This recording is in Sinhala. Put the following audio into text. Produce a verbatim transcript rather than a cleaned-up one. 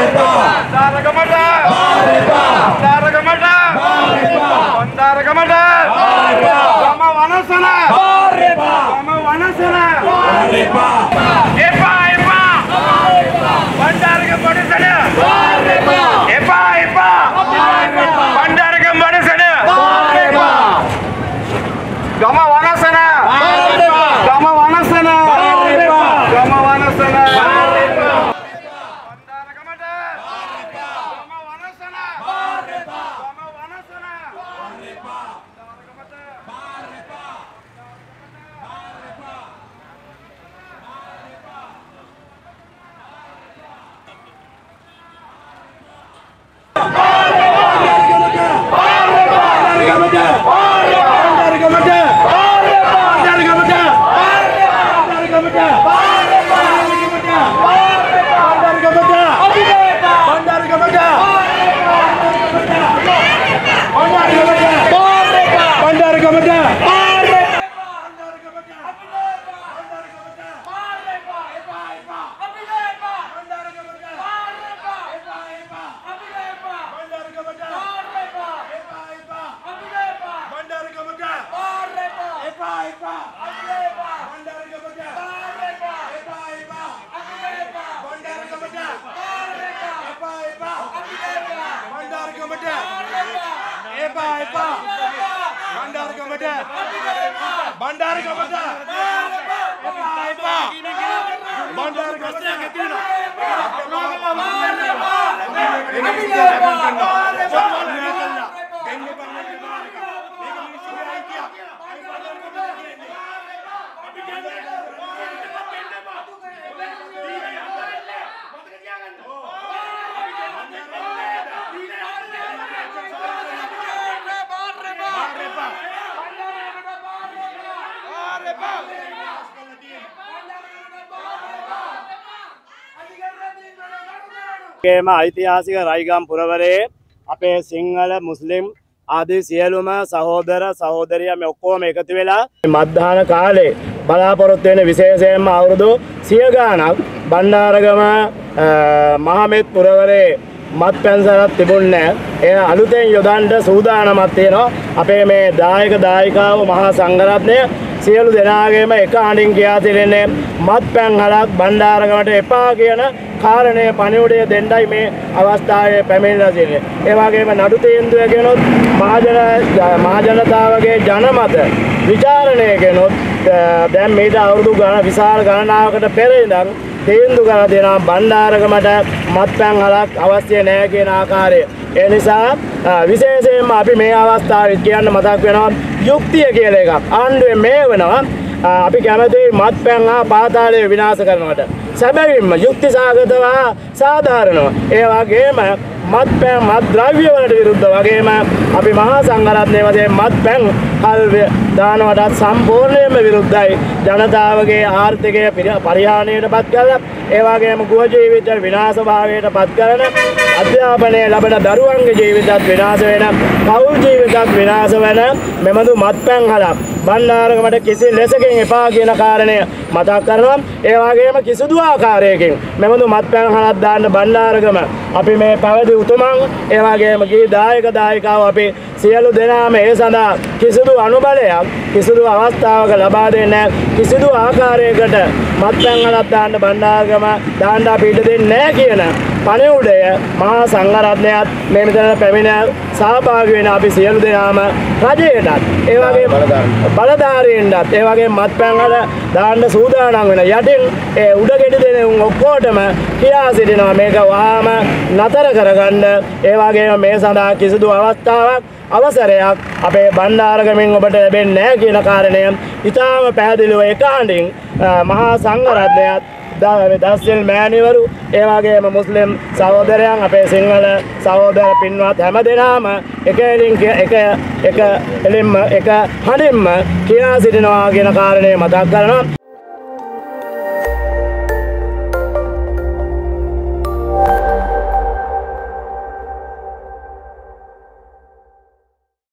केम ऐतिहासिक रायगाम पुरवरे අපේ සිංහල මුස්ලිම් ආදී සියලුම සහෝදර සහෝදරිය මේ ඔක්කොම එකතු වෙලා මධ්‍යහන කාලේ බලාපොරොත්තු වෙන විශේෂයෙන්ම අවුරුදු සිය ගාණක් බණ්ඩාරගම මහමෙත් පුරවරේ මත්පැන්සලක් තිබුණේ නැහැ. ඒ අලුතෙන් යොදන්න සූදානමක් තියෙනවා. අපේ මේ දායක දායිකාව මහා සංඝරත්නය සියලු දෙනාගේම එක හඬින් කියා තිරෙන්නේ මත්පැන් හලක් බණ්ඩාරගමට එපා කියන කාරණය පණිවුඩය දෙන්නයි මේ අවස්ථාවේ පැමිණලා තියෙන්නේ. ඒ වගේම නඩු තීන්දුව ගෙනොත් මහජන මහජනතාවගේ ජනමත විචාරණය ගෙනොත් දැන් මේට අවුරුදු ගණන විශාල ගණනාවකට පෙර ඉඳන් තීන්දුව කරලා දෙනවා බණ්ඩාරගමට මත්පැන් හලක් අවශ්‍ය නැහැ කියන ආකාරය. ඒ නිසා විශේෂයෙන්ම අපි මේ අවස්ථාවේ කියන්න මතක් වෙනවා යුක්තිය කියලා එකක්. ආණ්ඩුවේ මේ වෙනවා අපි කැමති මත්පැන් හා පාතාලය විනාශ කරනවට. සැබවින්ම යුක්ති සාගතව සාධාරණව. ඒ වගේම මත්පැන් මත් ද්‍රව්‍ය වලට විරුද්ධ වගේම අපි මහා සංඝරත්නයේ වශයෙන් මත්පැන් හල් දානවටත් සම්පූර්ණයෙන්ම විරුද්ධයි. ජනතාවගේ ආර්ථිකය පරිහානියටපත් කරලා ඒ වගේම ගෘහ ජීවිත විනාශභාවයටපත් කරන අධ්‍යාපනය ලබන දරුවන්ගේ ජීවිතත් විනාශ වෙන පෞල් ජීවිතත් විනාශ වෙන මෙබඳු මත්පැන් හලක් බණ්ඩාරගමට කිසි ලෙසකින් එපා කියන කාරණය මතක් කරනවා. ඒ වගේම කිසිදු ආකාරයකින් මෙබඳු මත්පැන් හලක් දාන්න බණ්ඩාරගම අපි මේ පැවැදි උතුමන් ඒ වගේම ගිහි දායක දායිකාව අපි සියලු දෙනාම ඒ සඳහා කිසිදු අනුබලයක් කිසිදු අවස්ථාවක ලබා දෙන්නේ කිසිදු ආකාරයකට මත්පැන් හලක් දාන්න බණ්ඩාරගම දාන්න අපි ඉඩ දෙන්නේ නැහැ කියන පණිවුඩය මහා සංඝරත්නයත් මේ මෙතන පැමිණ සහභාගී වෙන අපි සියලු දෙනාම රජයටත් ඒ වගේම බලධාරීන්ටත් ඒ වගේම මත්පැන් හල දාන්න සූදානම් වෙන යටින් ඒ උඩගෙඩි දෙන උන් ඔක්කොටම කියා සිටිනවා මේක වහාම නතර කරගන්න. ඒ වගේම මේ සඳහා කිසිදු අවස්ථාවක් අවසරයක් අපේ බණ්ඩාරගමෙන් ඔබට ලැබෙන්නේ නැහැ කියන කාරණය ඉතාම පැහැදිලිව එක හඬින් මහා සංඝරත්නයත් දස්සිල් මෑණිවරු ඒ වගේම මුස්ලිම් සහෝදරයන් අපේ සිංහල සහෝදර පින්වත් හැම දෙනාම එක එලින් එක එක එලින්ම එක හඬින්ම කියා සිටිනවා කියන කාරණය මතක් කරනවා.